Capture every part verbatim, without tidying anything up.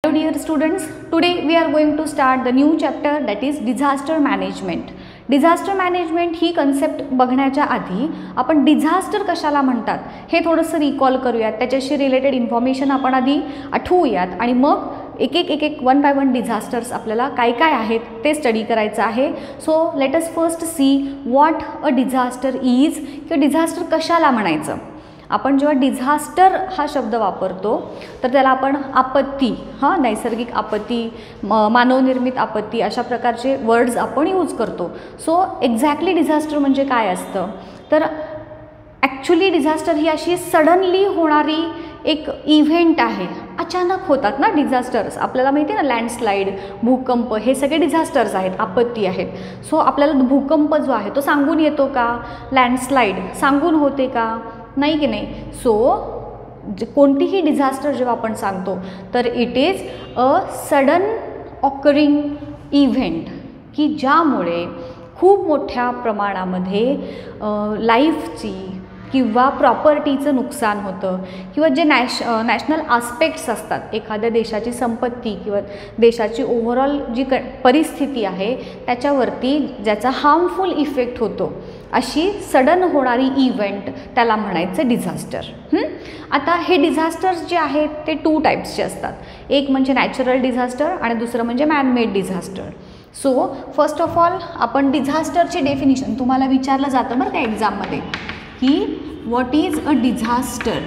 Hello dear students, today we are going to start the new chapter that is disaster management. Disaster management ही concept बघण्याच्या आधी आपण disaster कशाला म्हणतात हे थोडंसं रिकॉल करूयात, त्याच्याशी रिलेटेड इन्फॉर्मेशन आपण आधी आठवूयात आणि मग एक एक एक एक वन बाय वन डिझास्टर्स आपल्याला काय काय आहेत ते स्टडी करायचं आहे. So let us first see what a disaster is, किंवा डिझास्टर कशाला म्हणायचं. आपण जेव्हा डिझास्टर हा शब्द वापरतो तर त्याला आपण आपत्ती, हां नैसर्गिक आपत्ती, मानवनिर्मित आपत्ती अशा प्रकारचे वर्ड्स आपण यूज करतो. सो एक्झॅक्टली डिझास्टर म्हणजे काय असतं तर ॲक्च्युली डिझास्टर ही अशी सडनली होणारी एक इव्हेंट आहे. अचानक होतात ना डिझास्टर्स, आपल्याला माहिती आहे ना, लँडस्लाईड, भूकंप हे सगळे डिझास्टर्स आहेत, आपत्ती आहेत. सो आपल्याला भूकंप जो आहे तो सांगून येतो का, लँडस्लाईड सांगून होते का, नाही की नाही. सो कोणतीही डिझास्टर जेव्हा आपण सांगतो तर it is a sudden occurring event की ज्यामुळे खूप मोठ्या प्रमाणामध्ये लाईफची किंवा प्रॉपर्टीचं नुकसान होतं, किंवा जे नॅश नॅशनल आस्पेक्ट्स असतात एखाद्या देशाची संपत्ती किंवा देशाची ओव्हरऑल जी क परिस्थिती आहे त्याच्यावरती ज्याचा हार्मफुल इफेक्ट होतो, अशी सडन होणारी इव्हेंट त्याला म्हणायचं डिझास्टर. आता हे डिझास्टर्स जे आहेत ते टू टाईप्सचे असतात. एक म्हणजे नॅचरल डिझास्टर आणि दुसरं म्हणजे manmade disaster. So first of all आपण डिझास्टरचे डेफिनिशन तुम्हाला विचारलं जातं बरं का एक्झाममध्ये की व्हॉट इज अ डिझास्टर.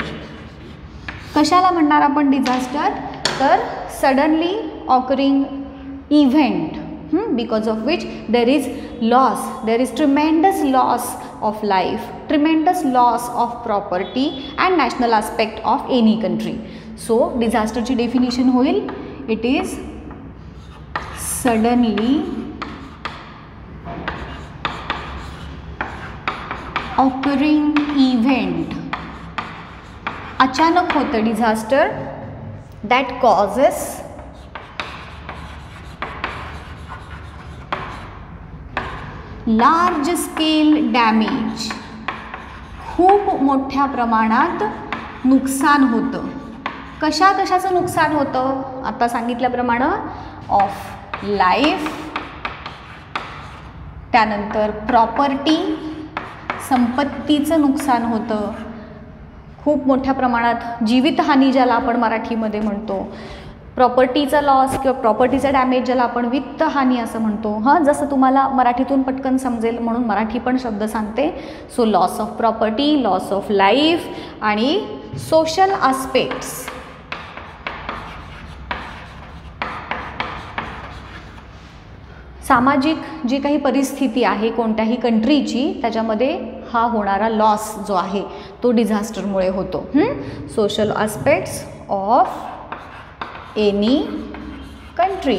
कशाला म्हणणार आपण डिझास्टर तर suddenly occurring event because of which there is loss, there is tremendous loss of life, tremendous loss of property and national aspect of any country. So disaster ची definition होईल, it is suddenly occurring event, अचानक होतं disaster that causes large scale damage, खूप मोठ्या प्रमाणात नुकसान होतं. कशा कशाचं नुकसान होतं आता सांगितल्याप्रमाणे, ऑफ लाईफ, त्यानंतर प्रॉपर्टी, संपत्तीचं नुकसान होतं, खूप मोठ्या प्रमाणात जीवितहानी ज्याला आपण मराठीमध्ये म्हणतो, प्रॉपर्टीचा लॉस किंवा प्रॉपर्टीचा डॅमेज ज्याला आपण वित्तहानी असं म्हणतो. हां जसं तुम्हाला मराठीतून पटकन समजेल म्हणून मराठी पण शब्द सांगते. So loss of property, loss of life आणि सोशल आस्पेक्ट्स. सामाजिक जी काही परिस्थिती आहे कोणत्याही कंट्रीची त्याच्यामध्ये हा होणारा लॉस जो आहे तो डिझास्टरमुळे होतो. Social aspects of any country,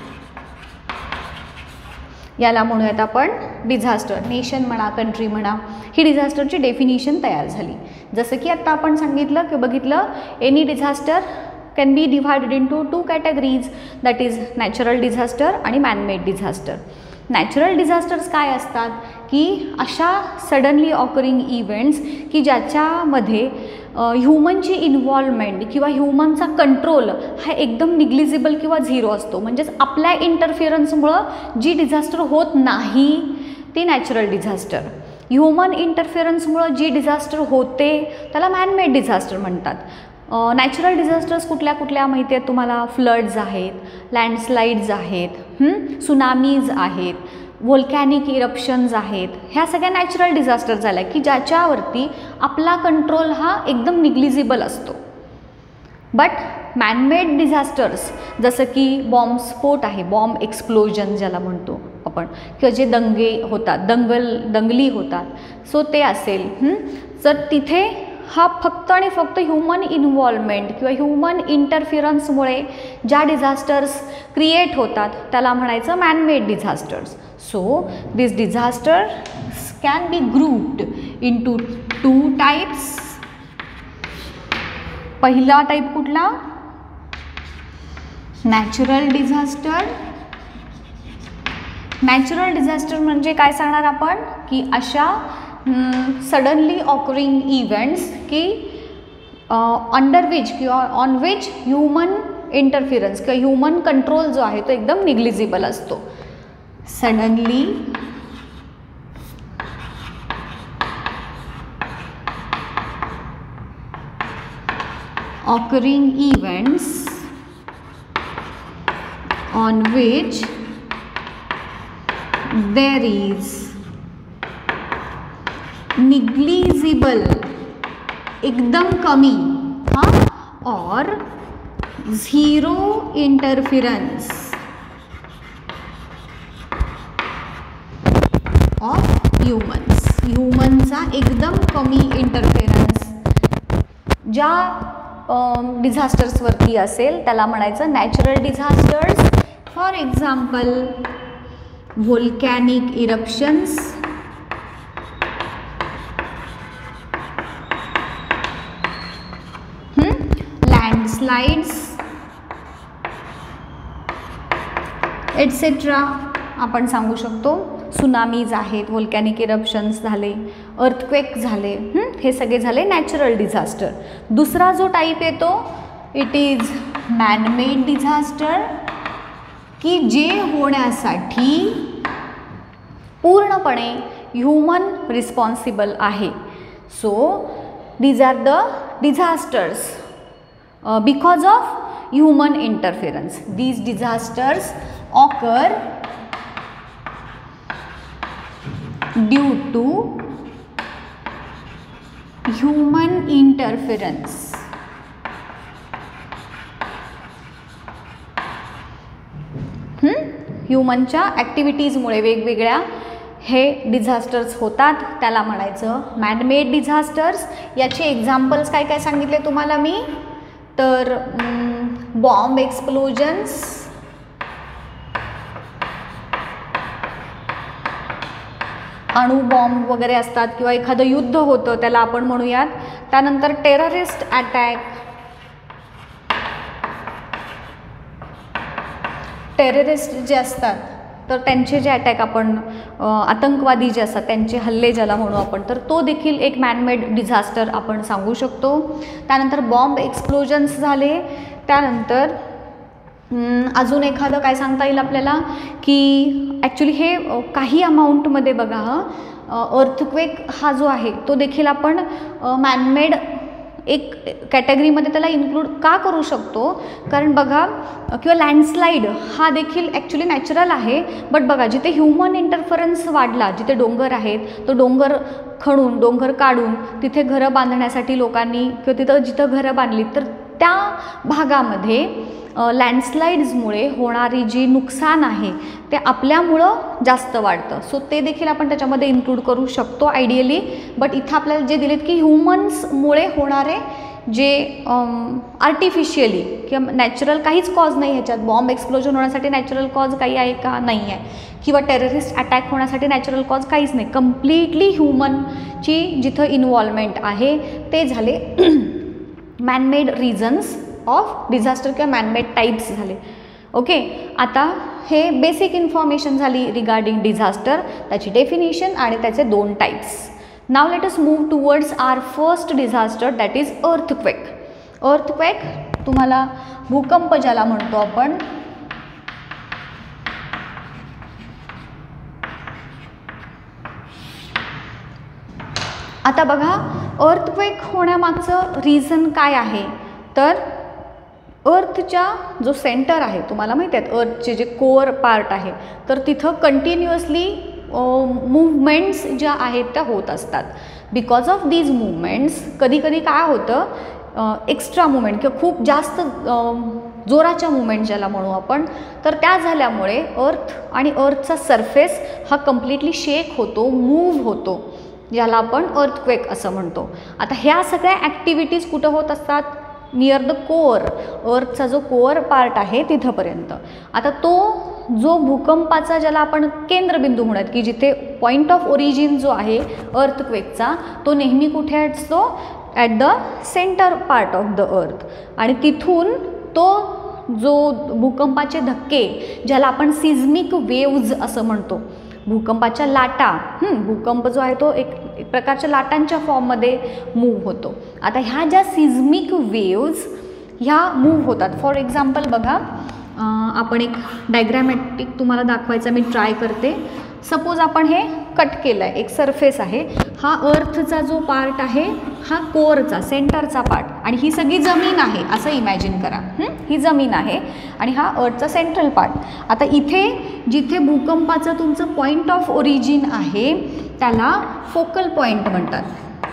याला म्हणूयात आपण डिझास्टर. नेशन म्हणा, कंट्री म्हणा, ही डिझास्टरची डेफिनिशन तयार झाली. जसं की आत्ता आपण सांगितलं की बघितलं, any disaster can be divided into two categories, that is natural disaster आणि मॅनमेड डिझास्टर. नॅचरल डिझास्टर्स काय असतात की अशा सडनली ऑकरिंग इव्हेंट्स की ज्याच्यामध्ये ह्युमनची इन्व्हॉल्वमेंट किंवा ह्युमनचा कंट्रोल हा एकदम निग्लिजिबल किंवा झिरो असतो. म्हणजेच आपल्या इंटरफिअरन्समुळं जी डिझास्टर होत नाही ती नॅचरल डिझास्टर. ह्युमन इंटरफिअरन्समुळं जी डिझास्टर होते त्याला मॅनमेड डिझास्टर म्हणतात. नॅचरल डिझास्टर्स कुठल्या कुठल्या माहिती आहेत तुम्हाला, फ्लड्स आहेत, लँडस्लाईड्स आहेत, सुनामीज आहेत, व्होल्कॅनिक इरप्शन्स आहेत, ह्या सगळ्या नॅचरल डिझास्टर झाल्या की ज्याच्यावरती आपला कंट्रोल हा एकदम निग्लिजिबल असतो. बट मॅनमेड डिझास्टर्स जसं की बॉम्बस्फोट आहे, बॉम्ब एक्सप्लोजन ज्याला म्हणतो आपण, किंवा जे दंगे होतात, दंगल दंगली होतात, सो ते असेल. तर तिथे हा फक्त आणि फक्त ह्युमन इन्व्हॉल्वमेंट किंवा ह्युमन इंटरफिअरन्समुळे ज्या डिझास्टर्स क्रिएट होतात त्याला म्हणायचं manmade disasters. So this disasters can be grouped into two types. पहिला टाईप कुठला, नॅचरल डिझास्टर. नॅचरल डिझास्टर म्हणजे काय सांगणार आपण की अशा सडनली ऑकरिंग इव्हेंट्स की अंडर विच किंवा ऑन विच ह्युमन इंटरफिरन्स किंवा ह्युमन कंट्रोल जो आहे तो एकदम निग्लिजिबल असतो. Suddenly occurring events on which there is negligible एकदम कमी हाँ और झिरो इंटरफिरन्स ऑफ ह्युमन्स. ह्युमनचा एकदम कमी इंटरफिरन्स ज्या डिझास्टर्सवरती असेल त्याला म्हणायचं natural disasters. For example volcanic eruptions, landslides etcetera आपण सांगू शकतो. सुनामीज आहेत, व्होल्कॅनिक इरप्शन्स झाले, अर्थक्वेक झाले, हे सगळे झाले नॅचरल डिझास्टर. दुसरा जो टाईप येतो इट इज मॅनमेड डिझास्टर, की जे होण्यासाठी पूर्णपणे ह्युमन रिस्पॉन्सिबल आहे. So these are the disasters because of human interference. These disasters occur due to human interference. ह्युमनच्या ॲक्टिव्हिटीजमुळे वेगवेगळ्या हे डिझास्टर्स होतात, त्याला म्हणायचं मॅनमेड डिझास्टर्स. याचे एक्झाम्पल्स काय काय सांगितले तुम्हाला मी, तर बॉम्ब एक्सप्लोजन्स, अणुबॉम्ब वगैरे असतात किंवा एखादं युद्ध होतं त्याला आपण म्हणूयात. त्यानंतर टेररिस्ट अटॅक, टेररिस्ट जे असतात तर त्यांचे जे अटॅक आपण आतंकवादी जे असतात त्यांचे हल्ले ज्याला म्हणू आपण, तर तो देखील एक मॅनमेड डिझास्टर आपण सांगू शकतो. त्यानंतर बॉम्ब एक्सप्लोजन्स झाले. त्यानंतर अजून एखादं काय सांगता येईल आपल्याला की ॲक्च्युली हे काही अमाऊंटमध्ये बघा हां, अर्थक्वेक हा जो आहे तो देखील आपण मॅनमेड एक कॅटेगरीमध्ये त्याला इन्क्लूड का करू शकतो, कारण बघा किंवा लँडस्लाईड हा देखील ॲक्च्युली नॅचरल आहे. बट बघा जिथे ह्युमन इंटरफरन्स वाढला, जिथे डोंगर आहेत तो डोंगर खणून डोंगर काढून तिथे घरं बांधण्यासाठी लोकांनी किंवा तिथं जिथं घरं बांधली तर त्या भागामध्ये लँडस्लाईड्समुळे होणारी जी नुकसान आहे ते आपल्यामुळं जास्त वाढतं. सो ते देखील आपण त्याच्यामध्ये इन्क्लूड करू शकतो आयडियली. बट इथं आपल्याला जे दिलेत की ह्युमन्समुळे होणारे जे आर्टिफिशियली किंवा नॅचरल काहीच कॉज नाही ह्याच्यात. बॉम्ब एक्सप्लोजन होण्यासाठी नॅचरल कॉज काही आहे का, नाही आहे. किंवा टेररिस्ट अटॅक होण्यासाठी नॅचरल कॉज काहीच नाही. कम्प्लिटली ह्युमनची जिथं इन्व्हॉल्वमेंट आहे ते झाले मॅनमेड रिझन्स ऑफ डिझास्टर किंवा मॅनमेड टाईप्स झाले. ओके, आता हे बेसिक इन्फॉर्मेशन झाली रिगार्डिंग डिझास्टर, त्याची डेफिनेशन आणि त्याचे दोन types. Now let us move towards our first disaster that is earthquake. Earthquake तुम्हाला भूकंप ज्याला म्हणतो आपण, आता बघा अर्थक्वेक होण्यामागचं रिझन काय आहे, तर अर्थच्या जो सेंटर आहे तुम्हाला माहिती आहेत अर्थचे जे कोअर पार्ट आहे तर तिथं कंटिन्युअसली मूवमेंट्स ज्या आहेत त्या होत असतात. बिकॉज ऑफ दीज मूवमेंट्स कधी कधी काय होतं एक्स्ट्रा मुवमेंट किंवा खूप जास्त जोराच्या मुवमेंट ज्याला म्हणू आपण, तर त्या झाल्यामुळे अर्थ आणि अर्थचा सरफेस हा कम्प्लिटली शेक होतो, मूव्ह होतो, ज्याला आपण अर्थक्वेक असं म्हणतो. आता ह्या सगळ्या ॲक्टिव्हिटीज कुठं होत असतात, नियर द कोअर, अर्थचा जो कोअर पार्ट आहे तिथंपर्यंत. आता तो जो भूकंपाचा ज्याला आपण केंद्रबिंदू म्हणत की जिथे पॉईंट ऑफ ओरिजिन जो आहे अर्थक्वेकचा तो नेहमी कुठे असतो, at the centre part of the earth. आणि तिथून तो जो भूकंपाचे धक्के ज्याला आपण सिझमिक वेव्ज असं म्हणतो, भूकंपाच्या लाटा, भूकंप जो आहे तो एक एक प्रकारच्या लाटांच्या फॉर्ममध्ये मूव्ह होतो. आता ह्या ज्या सिझमिक वेव्ज ह्या मूव्ह होतात. फॉर एक्झाम्पल बघा, आपण एक डायग्रॅमॅटिक तुम्हाला दाखवायचा मी ट्राय करते. सपोज आपण हे कट केलं आहे, एक सरफेस आहे, हा अर्थचा जो पार्ट आहे हा कोअरचा सेंटरचा पार्ट, आणि ही सगळी जमीन आहे असं इमॅजिन करा. ही जमीन आहे आणि हा अर्थचा सेंट्रल पार्ट. आता इथे जिथे भूकंपाचं तुमचं पॉईंट ऑफ ओरिजिन आहे त्याला फोकल पॉईंट म्हणतात.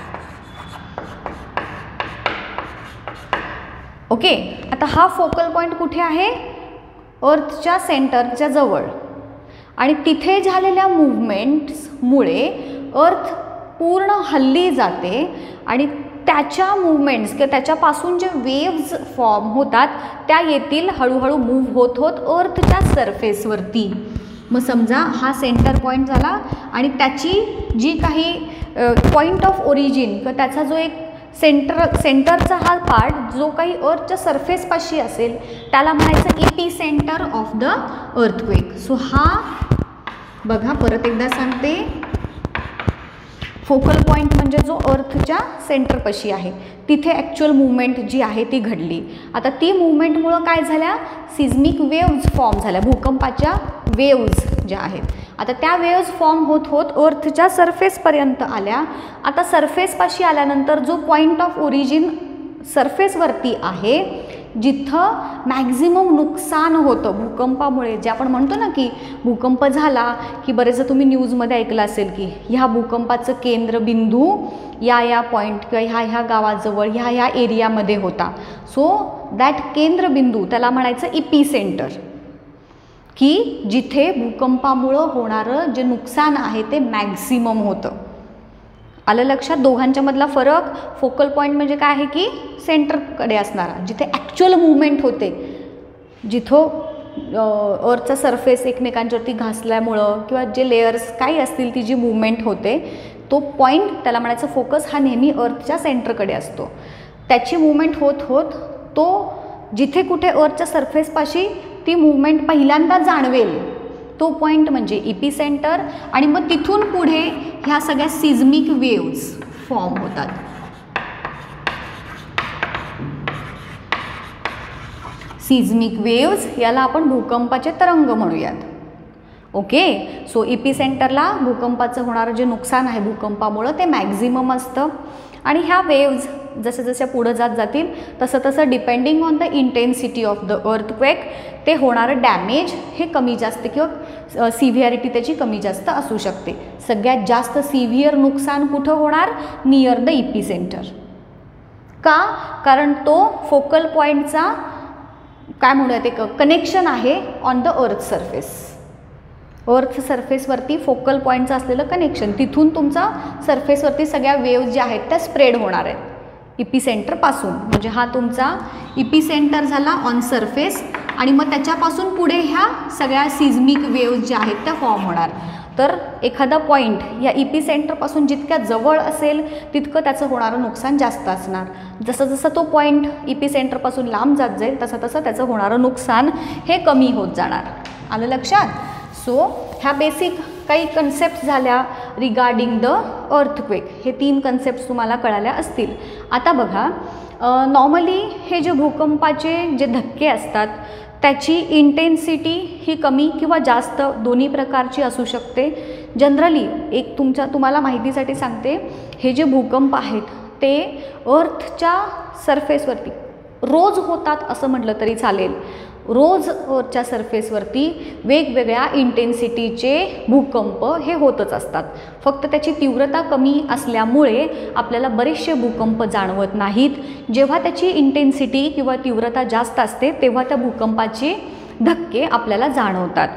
ओके, आता हा फोकल पॉईंट कुठे आहे? अर्थच्या सेंटरच्या जवळ. आणि तिथे झालेल्या मूव्हमेंट्समुळे अर्थ पूर्ण हल्ली जाते आणि त्याच्या मूव्हमेंट्स किंवा त्याच्यापासून जे वेव्ज फॉर्म होतात त्या येतील हळूहळू मूव्ह होत होत अर्थच्या सरफेसवरती. मग समजा हा सेंटर पॉईंट झाला आणि त्याची जी काही पॉईंट ऑफ ओरिजिन किंवा त्याचा जो एक सेंटर सेंटरचा हा पार्ट जो काही अर्थच्या सरफेसपाशी असेल त्याला म्हणायचं epicentre of the earthquake. So हा बघा, परत एकदा सांगते, फोकल पॉईंट म्हणजे जो अर्थच्या सेंटरपाशी आहे तिथे ॲक्च्युअल मूवमेंट जी आहे ती घडली. आता ती मूवमेंटमुळं काय झाल्या? सिझमिक वेव्ज फॉर्म झाल्या, भूकंपाच्या वेव्ज ज्या आहेत. आता त्या वेव्ज फॉर्म होत होत अर्थच्या सरफेसपर्यंत आल्या. आता सरफेसपाशी आल्यानंतर जो पॉईंट ऑफ ओरिजिन सरफेसवरती आहे जिथं मॅक्झिमम नुकसान होतं भूकंपामुळे, जे आपण म्हणतो ना की भूकंप झाला की बरेचदा तुम्ही न्यूजमध्ये ऐकलं असेल की ह्या भूकंपाचं केंद्रबिंदू या या पॉईंट किंवा ह्या ह्या गावाजवळ ह्या ह्या एरियामध्ये होता. सो दॅट केंद्रबिंदू त्याला म्हणायचं इपी सेंटर, की जिथे भूकंपामुळं होणारं जे नुकसान आहे ते मॅक्झिमम होतं. आलं लक्षात दोघांच्या मधला फरक? फोकल पॉईंट म्हणजे काय आहे की सेंटरकडे असणारा, जिथे ॲक्च्युअल मूवमेंट होते, जिथं अर्थचा सरफेस एकमेकांच्यावरती घासल्यामुळं किंवा जे लेयर्स काही असतील ती जी मूवमेंट होते तो पॉईंट त्याला म्हणायचं फोकस हा नेहमी अर्थच्या सेंटरकडे असतो. त्याची मूवमेंट होत होत तो जिथे कुठे अर्थच्या सरफेसपाशी ती मूवमेंट पहिल्यांदा जाणवेल तो पॉईंट म्हणजे इपी सेंटर. आणि मग तिथून पुढे ह्या सगळ्या सिझमिक वेव्ज फॉर्म होतात. सिझमिक वेव्ज याला आपण भूकंपाचे तरंग म्हणूयात. ओके, सो इपी सेंटरला भूकंपाचं होणारं जे नुकसान आहे भूकंपामुळं ते मॅक्झिमम असतं. आणि ह्या वेव्ज जसे जसे पुढं जात जातील तसं तसं depending on the intensity of the earthquake ते होणारं डॅमेज हे कमी जास्त किंवा सिव्हिअरिटी त्याची कमी जास्त असू शकते. सगळ्यात जास्त सिव्हिअर नुकसान कुठं होणार? Near the epicentre. का? कारण तो फोकल पॉईंटचा काय म्हणूयात एक कनेक्शन आहे ऑन द अर्थ सरफेस. अर्थ सरफेसवरती फोकल पॉईंटचं असलेलं कनेक्शन, तिथून तुमचा सरफेसवरती सगळ्या वेव्ज ज्या आहेत त्या स्प्रेड होणार आहेत इपी सेंटरपासून. म्हणजे हा तुमचा इपी सेंटर झाला ऑन सरफेस आणि मग त्याच्यापासून पुढे ह्या सगळ्या सिझमिक वेव्ज ज्या आहेत त्या फॉर्म होणार. तर एखादा पॉईंट या इपी सेंटरपासून जितक्या जवळ असेल तितकं त्याचं होणारं नुकसान जास्त असणार. जसं जसं तो पॉईंट इपी सेंटरपासून लांब जात जाईल तसं तसं त्याचं होणारं नुकसान हे कमी होत जाणार. आलं लक्षात? सो ह्या बेसिक काही कन्सेप्ट झाल्या रिगार्डिंग द अर्थक्वेक. हे तीन कन्सेप्ट तुम्हाला कळाल्या असतील. आता बघा, नॉर्मली हे जे भूकंपाचे जे धक्के असतात त्याची इंटेन्सिटी ही कमी किंवा जास्त दोन्ही प्रकारची असू शकते. जनरली एक तुमच्या तुम्हाला माहितीसाठी सांगते, हे जे भूकंप आहेत ते अर्थच्या सरफेसवरती रोज होतात असं म्हटलं तरी चालेल. रोज अर्थच्या सरफेसवरती वेगवेगळ्या इंटेन्सिटीचे भूकंप हे होतच असतात. फक्त त्याची तीव्रता कमी असल्यामुळे आपल्याला बरेचसे भूकंप जाणवत नाहीत. जेव्हा त्याची इंटेन्सिटी किंवा तीव्रता जास्त असते तेव्हा त्या भूकंपाचे धक्के आपल्याला जाणवतात.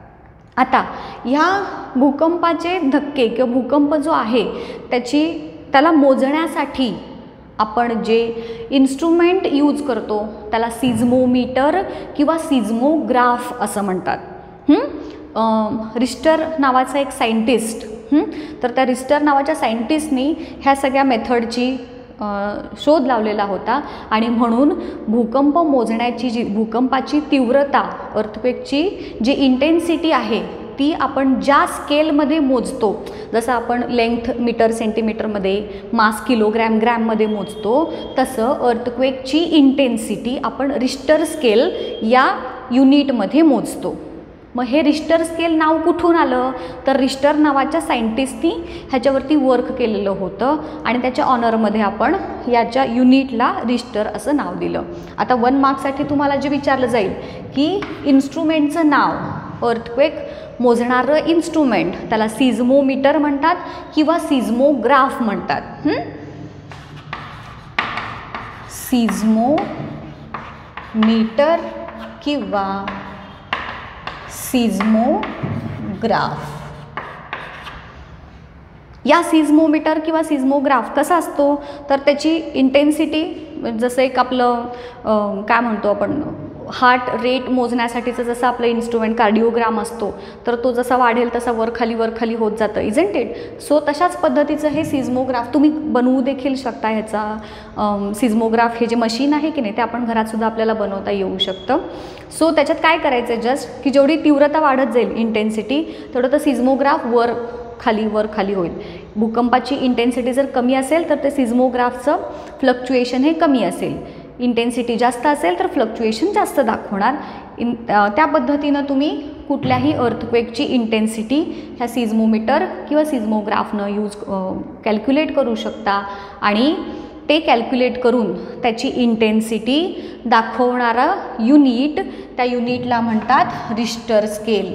आता ह्या भूकंपाचे धक्के किंवा भूकंप जो आहे त्याची त्याला मोजण्यासाठी आपण जे इन्स्ट्रुमेंट यूज करतो त्याला सिझमोमीटर किंवा सिझमोग्राफ असं म्हणतात. रिस्टर नावाचा एक सायंटिस्ट, तर त्या रिस्टर नावाच्या सायंटिस्टनी ह्या सगळ्या मेथडची शोध लावलेला होता आणि म्हणून भूकंप मोजण्याची जी भूकंपाची तीव्रता अर्थक्वेकची जी इंटेन्सिटी आहे ती आपण ज्या स्केलमध्ये मोजतो, जसं आपण लेंथ मीटर सेंटीमीटरमध्ये, मास किलोग्रॅम ग्रॅममध्ये मोजतो, तसं अर्थक्वेकची इंटेन्सिटी आपण रिश्टर स्केल या युनिटमध्ये मोजतो. मग हे रिश्टर स्केल नाव कुठून आलं, तर रिश्टर नावाच्या सायंटिस्टनी ह्याच्यावरती वर्क केलेलं होतं आणि त्याच्या ऑनरमध्ये आपण याच्या युनिटला रिश्टर असं नाव दिलं. आता वन मार्कसाठी तुम्हाला जे विचारलं जाईल की इन्स्ट्रुमेंटचं नाव, अर्थक्वेक मोजणारं इन्स्ट्रुमेंट त्याला सिझमोमीटर म्हणतात किंवा सिझमोग्राफ म्हणतात. सिझमोमीटर किंवा सिझमोग्राफ. या सिझमोमीटर किंवा सिझमोग्राफ कसा असतो, तर त्याची इंटेन्सिटी जसं एक आपलं काय म्हणतो आपण हार्ट रेट मोजण्यासाठीचं जसं आपलं इन्स्ट्रुमेंट कार्डिओग्राम असतो, तर तो जसा वाढेल तसा वर खाली वर खाली होत जातं, इजंट इट. सो तशाच पद्धतीचं हे सिझमोग्राफ तुम्ही बनवू देखील शकता. ह्याचा सिझमोग्राफ हे जे मशीन आहे की नाही ते आपण घरातसुद्धा आपल्याला बनवता येऊ शकतं. सो त्याच्यात काय करायचं आहे जस्ट की जेवढी तीव्रता वाढत जाईल इंटेन्सिटी तेवढं तर सिझमोग्राफ वर खाली वर खाली होईल. भूकंपाची इंटेन्सिटी जर कमी असेल तर ते सिझमोग्राफचं फ्लक्च्युएशन हे कमी असेल, इंटेन्सिटी जास्त असेल तर फ्लक्च्युएशन जास्त दाखवणार. इन त्या पद्धतीनं तुम्ही कुठल्याही अर्थक्वेकची इंटेन्सिटी ह्या सिझमोमीटर किंवा सिझमोग्राफनं यूज कॅल्क्युलेट करू शकता आणि ते कॅल्क्युलेट करून त्याची इंटेन्सिटी दाखवणारा युनिट, त्या युनिटला म्हणतात रिश्टर स्केल.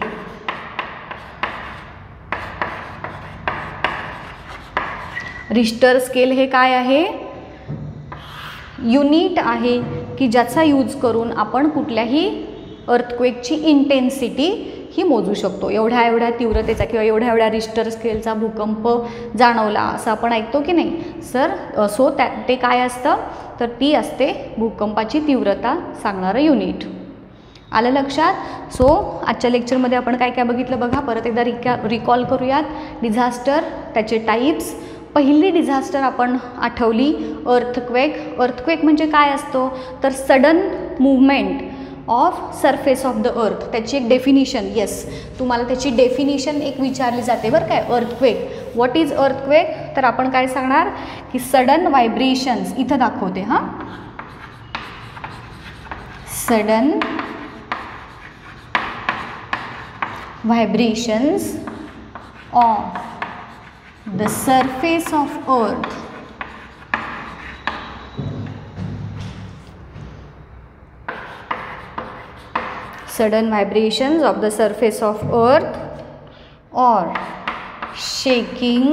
रिश्टर स्केल हे काय आहे, युनिट आहे की ज्याचा यूज करून आपण कुठल्याही अर्थक्वेकची इंटेन्सिटी ही मोजू शकतो. एवढ्या एवढ्या तीव्रतेचा किंवा एवढ्या एवढ्या रिश्टर स्केलचा भूकंप जाणवला असं आपण ऐकतो की नाही सर. सो त्या ते काय असतं, तर ती असते भूकंपाची तीव्रता सांगणारं युनिट. आलं लक्षात. सो आजच्या लेक्चरमध्ये आपण काय काय बघितलं बघा, परत एकदा रिकॅ रिकॉल करूयात. डिझास्टर, त्याचे टाईप्स. पहिली डिझास्टर आपण आठवली अर्थक्वेक. अर्थक्वेक म्हणजे काय असतो, तर sudden movement of surface of the earth. त्याची एक डेफिनिशन, येस तुम्हाला त्याची डेफिनिशन एक विचारली जाते बरं काय. अर्थक्वेक, व्हॉट इज अर्थक्वेक, तर आपण काय सांगणार की सडन व्हायब्रेशन्स, इथं दाखवते हां, sudden vibrations of the surface of earth sudden vibrations of the surface of earth or shaking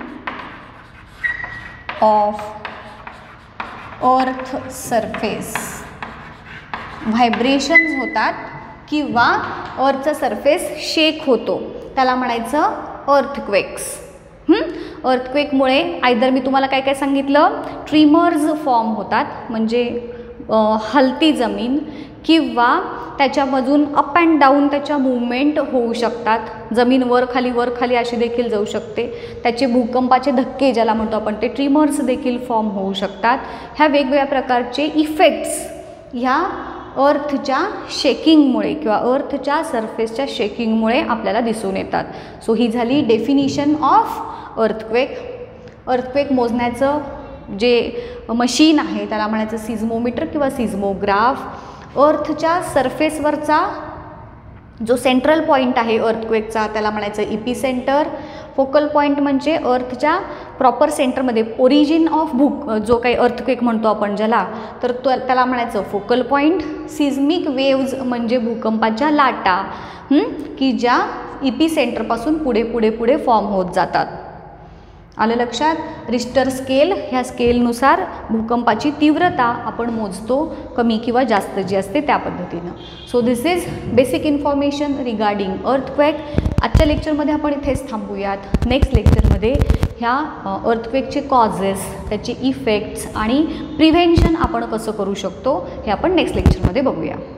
of earth surface. Vibrations होतात किंवा अर्थचा सरफेस शेक होतो, त्याला म्हणायचं अर्थक्वेक्स. अर्थक्वेकमुळे आयदर मी तुम्हाला काय काय सांगितलं, ट्रिमर्स फॉर्म होतात म्हणजे हलती जमीन, किंवा त्याच्यामधून अप अँड डाऊन त्याच्या मूवमेंट होऊ शकतात. जमीन वर खाली वर खाली अशी देखील जाऊ शकते. त्याचे भूकंपाचे धक्के ज्याला म्हणतो आपण ते ट्रिमर्स देखील फॉर्म होऊ शकतात. ह्या वेगवेगळ्या प्रकारचे इफेक्ट्स ह्या अर्थच्या शेकिंगमुळे किंवा अर्थच्या सरफेसच्या शेकिंगमुळे आपल्याला दिसून येतात. सो ही झाली डेफिनिशन ऑफ अर्थक्वेक. अर्थक्वेक मोजण्याचं जे मशीन आहे त्याला म्हणायचं सिझमोमीटर किंवा सिझमोग्राफ. अर्थच्या सरफेसवरचा जो सेंट्रल पॉईंट आहे अर्थक्वेकचा त्याला म्हणायचं इपिसेंटर. फोकल पॉईंट म्हणजे अर्थच्या प्रॉपर सेंटरमध्ये ओरिजिन ऑफ भूक जो काही अर्थक्वेक म्हणतो आपण ज्याला, तर तो त्याला म्हणायचं फोकल पॉईंट. सिझमिक वेव्ज म्हणजे भूकंपाच्या लाटा की ज्या इपिसेंटरपासून पुढे पुढे पुढे फॉर्म होत जातात. आलं लक्षात. रिश्टर स्केल, ह्या स्केलनुसार भूकंपाची तीव्रता आपण मोजतो, कमी किंवा जास्त जी असते त्या पद्धतीनं. So this is basic information regarding earthquake. आजच्या लेक्चरमध्ये आपण इथेच थांबूयात. नेक्स्ट लेक्चरमध्ये ह्या अर्थक्वेकचे कॉजेस, त्याचे इफेक्ट्स आणि प्रिव्हेन्शन आपण कसं करू शकतो हे आपण नेक्स्ट लेक्चरमध्ये बघूया.